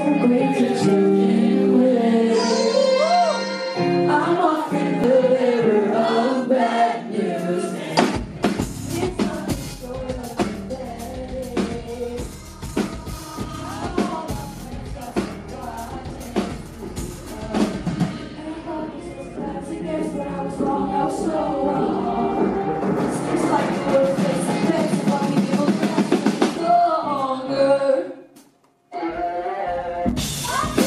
great to children with. I'm often the bearer of bad news. It's not the story of the day. All my friends got forgotten. And I thought this was classic, yes, but I was wrong, I was so wrong. Seems like the world takes a place, but we give a longer.